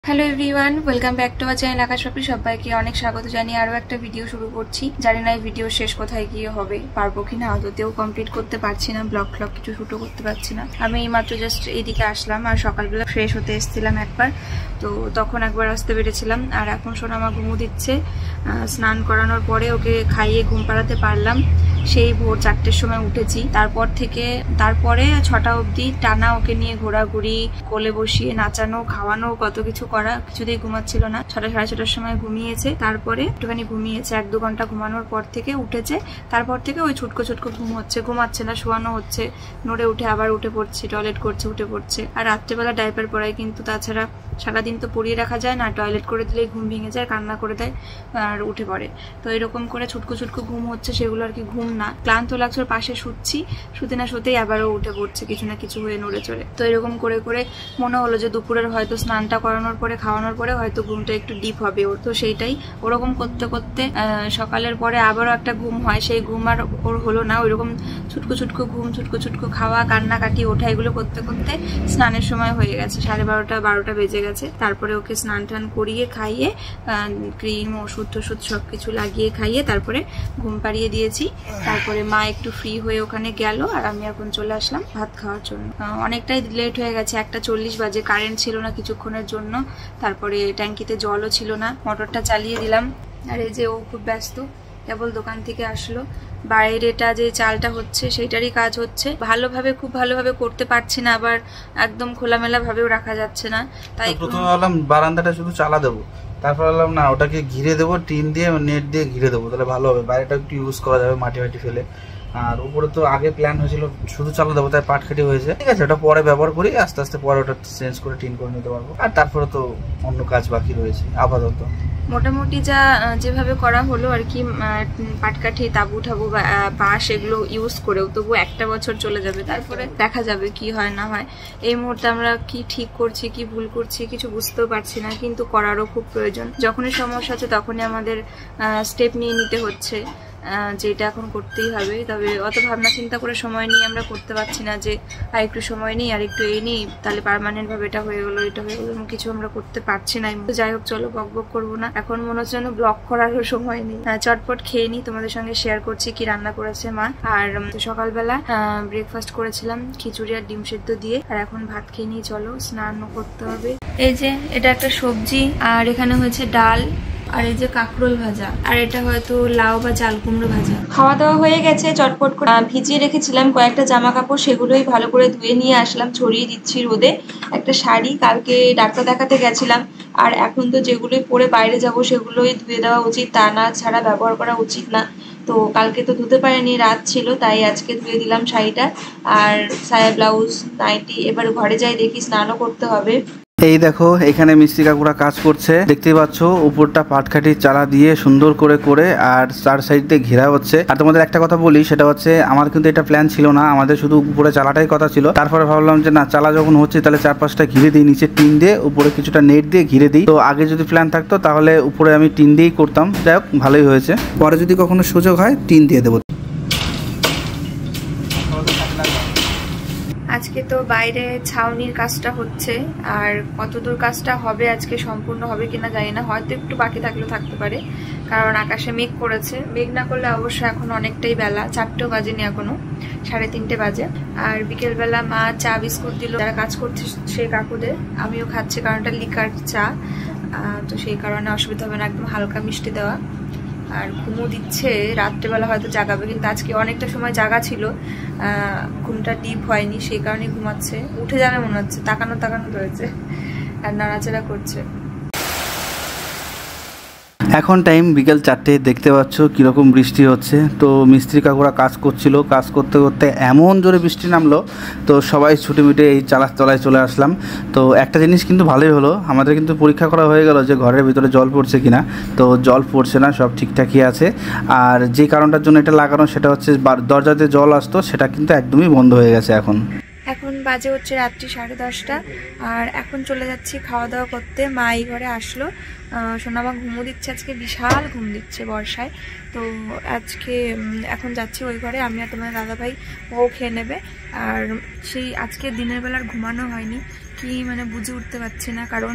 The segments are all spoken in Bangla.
Hello everyone, welcome back to our channel Akash Papri. সবাইকে অনেক স্বাগত জানিয়ে আরও একটা ভিডিও শুরু করছি। জানি না এই ভিডিও শেষ কোথায় গিয়ে হবে, পারবো কিনা আদতেও কমপ্লিট করতে পারছি না, ব্লগ কিছু শুটও করতে পারছি না। আমি এইমাত্র জাস্ট এইদিকে আসলাম আর সকালবেলা ফ্রেশ হতে এসেছিলাম একবার, তো তখন একবার আসতে পেরেছিলাম। আর এখন সোনামা ঘুমো দিচ্ছে, স্নান করানোর পরে ওকে খাইয়ে ঘুম পাড়াতে পারলাম। সেই ভোর 4টের সময় উঠেছি, তারপরে 6টা অবধি টানা ওকে নিয়ে ঘোরাঘুরি, কোলে বসিয়ে নাচানো, খাওয়ানো, কত কিছু করা। কিছুতেই ঘুমাচ্ছিল না। 6টা সাড়ে 6টার সময় ঘুমিয়েছে, তারপরে একটুখানি ঘুমিয়েছে, 1-2 ঘন্টা ঘুমানোর পর থেকে উঠেছে। তারপর থেকে ওই ছুটকো ঘুমাচ্ছে না, শোয়ানো হচ্ছে, নড়ে উঠে আবার উঠে পড়ছে, টয়লেট করছে, উঠে পড়ছে। আর রাত্রেবেলা ডাইপার পরাই, কিন্তু তাছাড়া সারাদিন তো পরিয়ে রাখা যায় না, টয়লেট করে দিলেই ঘুম ভেঙে যায়, কান্না করে দেয় আর উঠে পড়ে। তো এরকম করে ছুটকো ঘুম হচ্ছে, সেগুলো আর কি ঘুম না। ক্লান্ত লাগছে, ওর পাশে শুতে না শুতেই আবারও উঠে পড়ছে কিছু না কিছু হয়ে নড়ে চড়ে। তো এরকম করে করে মনে হলো যে দুপুরের হয়তো স্নানটা করানোর পরে, খাওয়ানোর পরে হয়তো ঘুমটা একটু ডিপ হবে ওর। তো সেইটাই ওরকম করতে করতে সকালের পরে আবারও একটা ঘুম হয়, সেই ঘুম আর ওর হলো না। ওইরকম ছুটকো ঘুম, ছুটকো খাওয়া, কান্নাকাটি, ওঠা, এগুলো করতে করতে স্নানের সময় হয়ে গেছে, 12:30 বেজে গেছে। তারপরে ওকে স্নান টান করিয়ে খাইয়ে, ক্রিম, ওষুধ টষুধ সবকিছু লাগিয়ে খাইয়ে তারপরে ঘুম পাড়িয়ে দিয়েছি। তারপরে মা একটু ফ্রি হয়ে ওখানে গেল আর আমি এখন চলে আসলাম ভাত খাওয়ার জন্য। অনেকটাই লেট হয়ে গেছে, 1:40 বাজে। কারেন্ট ছিল না কিছুক্ষণের জন্য, তারপরে ট্যাঙ্কিতে জলও ছিল না, মোটরটা চালিয়ে দিলাম। আর এই যে ও খুব ব্যস্ত, কেবল দোকান থেকে আসলো। বাইরেটা যে চালটা হচ্ছে সেইটারই কাজ হচ্ছে, খুব ভালোভাবে করতে পারছি না, আবার একদম খোলামেলা ভাবেও রাখা যাচ্ছে না। তাই প্রথমে ভাবলাম বারান্দাটা শুধু চালা দেবো, তারপর ভাবলাম না, ওটাকে ঘিরে দেবো, টিন দিয়ে নেট দিয়ে ঘিরে দেবো, তাহলে ভালো হবে, বাইরেটা একটু ইউজ করা যাবে মাটি ফেলে। আর উপরে তো আগে প্ল্যান হয়েছিল শুধু চালা দেবো, তাই পাটকাঠি হয়েছে। ঠিক আছে, ওটা পরে ব্যবহার করি, আস্তে আস্তে পরে ওটা চেঞ্জ করে টিন করে নিতে পারবো। আর তারপরে তো অন্য কাজ বাকি রয়েছে আপাতত। মোটামুটি যেভাবে করা হলো আর কি, পাটকাঠি, তাবু ঠাবু, বাঁশ, এগুলো ইউজ করেও তবু 1টা বছর চলে যাবে, তারপরে দেখা যাবে কি হয় না হয়। এই মুহূর্তে আমরা কি ঠিক করছি কি ভুল করছি কিছু বুঝতেও পারছি না, কিন্তু করারও খুব প্রয়োজন। যখনই সমস্যা আছে তখনই আমাদের স্টেপ নিয়ে নিতে হচ্ছে, যেটা এখন করতেই হবে। তবে অত ভাবনা চিন্তা করে সময় নিয়ে আমরা করতে পারছি না যে আর একটু সময় নিই, আর একটু এই নিই, তাহলে পার্মানেন্ট ভাবে এটা হয়ে গেলো, কিছু আমরা করতে পারছি না। যাই হোক, চলো বক করবো না, এখন মনে হচ্ছে যেন ব্লগ করারও সময় নেই। চটপট খেয়ে নিই, তোমাদের সঙ্গে শেয়ার করছি কি রান্না করেছে মা। আর সকালবেলা ব্রেকফাস্ট করেছিলাম খিচুড়ি আর ডিম সেদ্ধ দিয়ে, আর এখন ভাত খেয়ে নিই। চলো স্নানও করতে হবে। এই যে এটা একটা সবজি, আর এখানে হয়েছে ডাল, আর এই যে কাঁকরোল ভাজা, আর এটা হয়তো লাউ বা চাল কুমড়ো ভাজা। খাওয়া দাওয়া হয়ে গেছে, চটপট করে ভিজিয়ে রেখেছিলাম কয়েকটা জামা কাপড়, সেগুলোই ভালো করে ধুয়ে নিয়ে আসলাম, ছড়িয়ে দিচ্ছি রোদে। একটা শাড়ি কালকে ডাক্তার দেখাতে গেছিলাম, আর এখন তো যেগুলোই পরে বাইরে যাব সেগুলোই ধুয়ে দেওয়া উচিত, তা না ছাড়া ব্যবহার করা উচিত না। তো কালকে তো ধুতে পারিনি, রাত ছিল, তাই আজকে ধুয়ে দিলাম শাড়িটা আর সায়া, ব্লাউজ, নাইটি। এবার ঘরে যাই, দেখি স্নানও করতে হবে। এই দেখো, এখানে মিস্ত্রি কাকুরা কাজ করছে, দেখতেই পাচ্ছ। উপরটা পাটকাঠির চালা দিয়ে সুন্দর করে আর 4 সাইড দিয়ে ঘেরা হচ্ছে। আর তোমাদের একটা কথা বলি, সেটা হচ্ছে আমার কিন্তু এটা প্ল্যান ছিল না, আমাদের শুধু উপরে চালাটাই কথা ছিল। তারপরে ভাবলাম যে না, চালা যখন হচ্ছে তাহলে 4-5টা ঘিরে দিই, নিচে টিন দিয়ে, উপরে কিছুটা নেট দিয়ে ঘিরে দিই। তো আগে যদি প্ল্যান থাকতো তাহলে উপরে আমি টিন দিয়েই করতাম। যাই হোক, ভালোই হয়েছে। পরে যদি কখনো সুযোগ হয় টিন দিয়ে দেবো। আজকে তো বাইরে ছাউনির কাজটা হচ্ছে, আর কতদূর কাজটা হবে আজকে, সম্পূর্ণ হবে কিনা জানি না, হয়তো একটু বাকি থাকলেও থাকতে পারে, কারণ আকাশে মেঘ করেছে। মেঘ না করলে অবশ্য এখন অনেকটাই বেলা, 4টেও বাজেনি এখনো, 3:30 বাজে। আর বিকেলবেলা মা চা বিস্কুট দিল যারা কাজ করছে সেই কাকুদের, আমিও খাচ্ছি, কারণ এটা লিকার চা, তো সেই কারণে অসুবিধা হবে না, একদম হালকা মিষ্টি দেওয়া। আর ঘুমও দিচ্ছে, রাত্রেবেলা হয়তো জাগাবে, কিন্তু আজকে অনেকটা সময় জাগা ছিল, ঘুমটা ডিপ হয়নি, সেই কারণে ঘুমাচ্ছে। উঠে যাবে মনে হচ্ছে, তাকানো রয়েছে আর নাড়াচাড়া করছে। এখন টাইম বিকেল 4টে, দেখতে পাচ্ছ কীরকম বৃষ্টি হচ্ছে। তো মিস্ত্রি কাকুরা কাজ করছিল, কাজ করতে করতে এমন জোরে বৃষ্টি নামলো, তো সবাই ছুটে মিটে এই চালার তলায় চলে আসলাম। তো একটা জিনিস কিন্তু ভালোই হলো, আমাদের কিন্তু পরীক্ষা করা হয়ে গেল যে ঘরের ভিতরে জল পড়ছে কিনা। তো জল পড়ছে না, সব ঠিকঠাকই আছে। আর যে কারণটার জন্য এটা লাগানো, সেটা হচ্ছে দরজাতে জল আসতো, সেটা কিন্তু একদমই বন্ধ হয়ে গেছে এখন বাজে হচ্ছে রাত্রি 10:30, আর এখন চলে যাচ্ছি খাওয়া দাওয়া করতে। মা এই ঘরে আসলো, সোনামা ঘুমো দিচ্ছে, আজকে বিশাল ঘুম দিচ্ছে বর্ষায়। তো আজকে এখন যাচ্ছি ওই ঘরে, আমি আর তোমার দাদাভাই, ও খেয়ে নেবে। আর সেই আজকে দিনের বেলার ঘুমানো হয়নি, কি মানে বুঝে উঠতে পারছি না, কারণ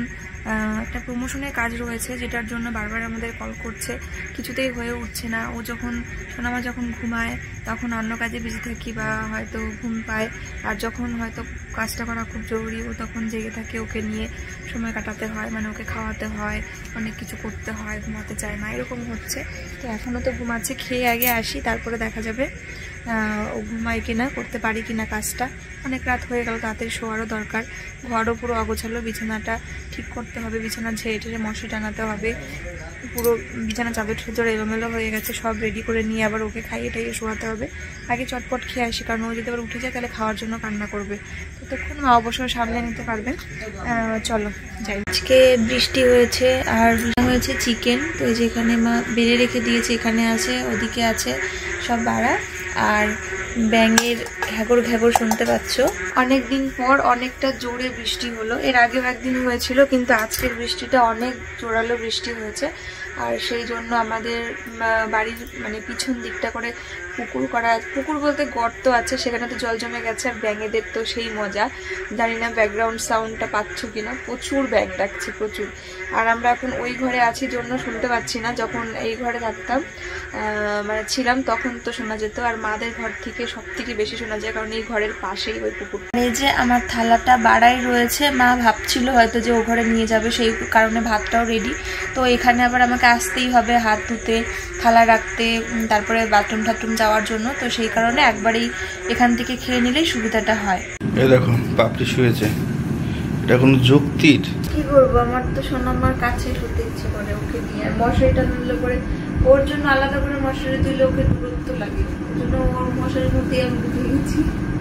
একটা প্রমোশনের কাজ রয়েছে, যেটার জন্য বারবার আমাদের কল করছে, কিছুতেই হয়ে উঠছে না। ও যখন সোনামা যখন ঘুমায় তখন অন্য কাজে বিজি থাকি বা হয়তো ঘুম পায়, আর যখন হয়তো কাজটা করা খুব জরুরি ও তখন জেগে থাকে, ওকে নিয়ে সময় কাটাতে হয়, মানে ওকে খাওয়াতে হয়, অনেক কিছু করতে হয়, ঘুমাতে চায় না, এরকম হচ্ছে। তো এখনও তো ঘুমাচ্ছে, খেয়ে আগে আসি, তারপরে দেখা যাবে ও ঘুমায় কিনা, করতে পারি কিনা কাজটা। অনেক রাত হয়ে গেল, তাড়াতাড়ি শোয়ারও দরকার। ঘরও পুরো অগোছালো, বিছানাটা ঠিক করতে হবে, বিছানা ঝেড়ে ঠেড়ে মশারি টানাতে হবে, পুরো বিছানা চাদর ঠাদর এলোমেলো হয়ে গেছে, সব রেডি করে নিয়ে আবার ওকে খাইয়ে টাইয়ে শোয়াতে হবে। আগে চটপট খেয়ে আসি, কারণ ও যদি আবার উঠে যায় তাহলে খাওয়ার জন্য কান্না করবে, ততক্ষণ মা অবশ্যই সামলে নিতে পারবেন। চলো যাই। আজকে বৃষ্টি হয়েছে আর হয়েছে চিকেন, তো এই যে এখানে মা বেড়ে রেখে দিয়েছে, এখানে আছে, ওদিকে আছে, সব বাড়া। আর ব্যাঙের ঘ্যাগর ঘ্যাগর শুনতে পাচ্ছ। অনেকদিন পর অনেকটা জোরে বৃষ্টি হলো, এর আগেও একদিন হয়েছিল, কিন্তু আজকের বৃষ্টিটা অনেক জোরালো বৃষ্টি হয়েছে। আর সেই জন্য আমাদের বাড়ির মানে পিছন দিকটা করে পুকুর বলতে গর্ত আছে, সেখানে তো জল জমে গেছে। আর ব্যাঙেদের তো সেই মজা, জানি না ব্যাকগ্রাউন্ড সাউন্ডটা পাচ্ছ কিনা, প্রচুর ব্যাঙ ডাকছে, প্রচুর। আর আমরা এখন ওই ঘরে আছি জন্য শুনতে পাচ্ছি না, যখন এই ঘরে থাকতাম মানে ছিলাম তখন তো শোনা যেত। আর মাদের ঘর থেকে সব থেকে বেশি শোনা যায়, কারণ এই ঘরের পাশেই ওই পুকুর। এই যে আমার থালাটা বাড়াই রয়েছে, মা ভাবছিল হয়তো যে ও ঘরে নিয়ে যাবে, সেই কারণে ভাতটাও রেডি। তো এখানে আবার আমাকে আসতেই হবে হাত ধুতে, থালা রাখতে, তারপরে বাথরুম টাথরুম যাওয়ার জন্য, তো সেই কারণে একবারেই এখান থেকে খেয়ে নিলেই সুবিধাটা হয়। এই দেখো পাপড়ি শুয়েছে, এটা কোনো যুক্তির? কি করবো, আমার তো সোনামার কাছে শুতে ইচ্ছে করে ওকে নিয়ে। আর মশারিটা নিলে পরে ওর জন্য আলাদা করে মশারি দিলে ওকে দূরত্ব লাগে, ওর জন্য ওর মশারির মধ্যেই আমি ঢুকে গেছি।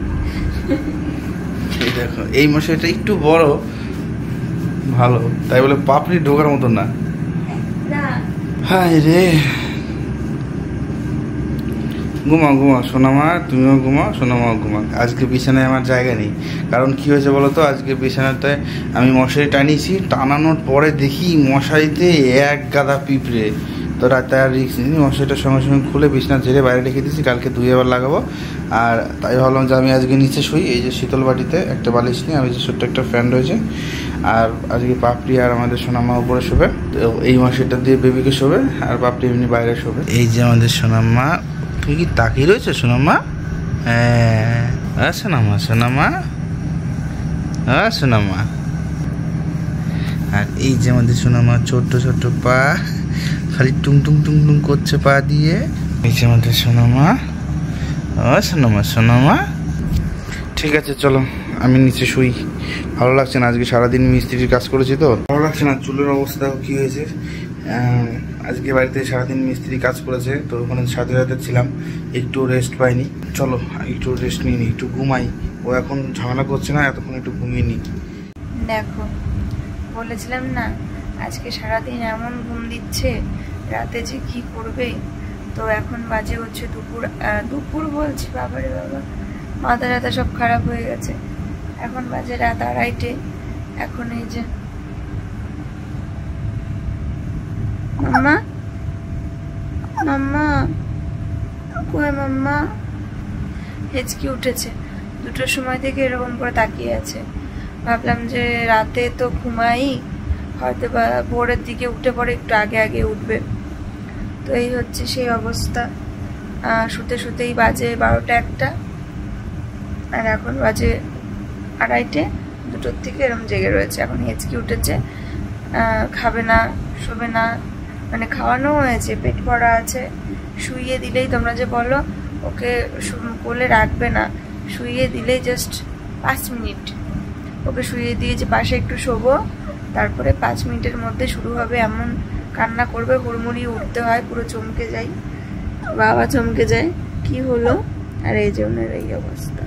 এই দেখো এই মশারিটা একটু বড় ভালো, তাই বলে পাপড়ি ঢোকার মতো না। হায় রে, ঘুমাও ঘুমাও সোনামা, তুমিও ঘুমাও, সোনামাও ঘুমাও। আজকে বিছানায় আমার জায়গা নেই, কারণ কি হয়েছে বলো তো, আজকে বিছানাটায় আমি মশারি টানিয়েছি, টানানোর পরে দেখি মশারিতে এক গাদা পিঁপড়ে। তো রাতে আর রিক্স নিই, মশারিটা সঙ্গে সঙ্গে খুলে বিছানা ঝেড়ে বাইরে রেখে দিয়েছি, কালকে ধুয়ে আবার লাগাবো। আর তাই ভাবলাম যে আমি আজকে নিচে শুই, এই যে শীতল বাটিতে একটা বালিশ নিয়ে, আমি যে ছোট্ট একটা ফ্যান রয়েছে। আর আজকে পাপড়ি আর আমাদের সোনামা উপরে শোবে, তো এই মশারিটা দিয়ে বেবিকে শোবে, আর পাপড়ি এমনি বাইরে শোবে। এই যে আমাদের সোনামা, তুমি কি তাকিয়ে রয়েছে সোনামা? হ্যাঁ সোনামা, সোনামা, হ্যাঁ সোনামা। আর এই যে আমাদের সোনামা, ছোট্ট ছোট্ট পা, খালি টুং টুং টুং টুং করছে পা দিয়ে। এই যে আমাদের সোনামা, ও সোনামা, সোনামা। ঠিক আছে চলো আমি নিচে শুই, ভালো লাগছে না, আজকে সারাদিন মিস্ত্রির কাজ করেছি তো ভালো লাগছে না। চুলের অবস্থা কি হয়েছে, আজকে বাড়িতে সারাদিন মিস্ত্রি কাজ করেছে, তো ওখানে সাথে সাথে ছিলাম, একটু রেস্ট পাইনি। চলো একটু রেস্ট নিয়ে নিই, একটু ঘুমাই। ও এখন ঝামেলা করছে না, এতক্ষণ একটু ঘুমিয়ে নিই। দেখো বলেছিলাম না আজকে সারাদিন এমন ঘুম দিচ্ছে, রাতে যে কি করবে। তো এখন বাজে হচ্ছে দুপুর বলছি, বাবারে বাবা, মাথা ব্যথা সব খারাপ হয়ে গেছে। এখন বাজে রাত 2:30। এখন এই যে মাম্মা, মাম্মা কই মাম্মা, হেঁচকি উঠেছে, 2টোর সময় থেকে এরকম করে তাকিয়ে আছে। ভাবলাম যে রাতে তো ঘুমাই, হয়তো বা ভোরের দিকে উঠে পড়ে, একটু আগে আগে উঠবে। তো এই হচ্ছে সেই অবস্থা, শুতে শুতেই বাজে 12টা 1টা, আর এখন বাজে 2:30। 2টোর থেকে এরকম জেগে রয়েছে, এখন হেঁচকি উঠেছে, খাবে না, শোবে না, মানে খাওয়ানো হয়েছে, পেট ভরা আছে। শুইয়ে দিলেই, তোমরা যে বলো ওকে কোলে রাখবে না, শুইয়ে দিলেই জাস্ট 5 মিনিট ওকে শুইয়ে দিয়ে যে পাশে একটু শোবো, তারপরে 5 মিনিটের মধ্যে শুরু হবে এমন কান্না করবে, হুড়মুড়িয়ে উঠতে হয়, পুরো চমকে যাই, বাবা চমকে যায়, কি হলো। আর এই জন্যের এই অবস্থা।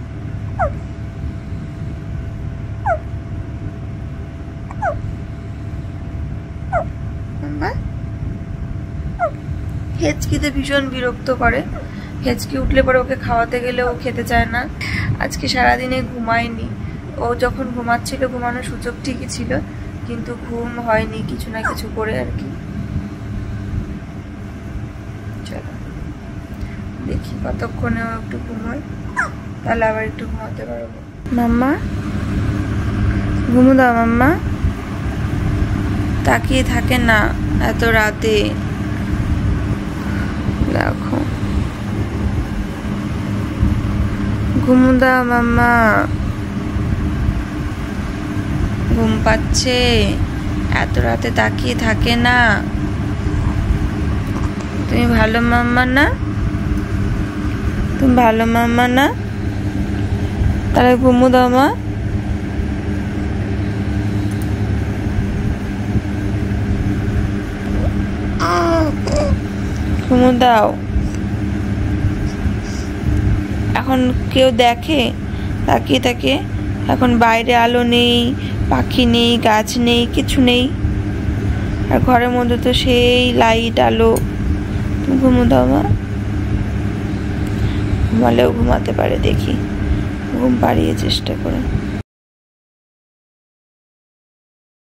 হেঁচকিতে ভীষণ বিরক্ত করে, হেঁচকি উঠলে পরে ওকে খাওয়াতে গেলে ও খেতে চায় না। আজকে সারাদিনে ঘুমায়নি, ও যখন ঘুমাচ্ছিল ঘুমানোর সুযোগ ঠিকই ছিল, কিন্তু ঘুম হয়নি, কিছু না কিছু করে আর কি। চলো দেখি কতক্ষণে ও একটু ঘুমোয়, তাহলে আবার একটু ঘুমাতে পারবো। মাম্মা ঘুমো দাও, মাম্মা তাকিয়ে থাকে না এত রাতে। দেখো ঘুমু দাও মাম্মা, ঘুম পাচ্ছে, এত রাতে তাকিয়ে থাকে না। তুমি ভালো মাম্মা না? তুমি ভালো মাম্মা না? তাহলে ঘুমু দাও মা। ঘুমু দাও। এখন কেউ দেখে তাকিয়ে থাকে? এখন বাইরে আলো নেই, পাখি নেই, গাছ নেই, কিছু নেই, আর ঘরের মধ্যে তো সেই লাইট আলো। তুমি ঘুমু দাও মা। ঘুমালেও ঘুমাতে পারে, দেখি ঘুম পাড়িয়ে চেষ্টা করে।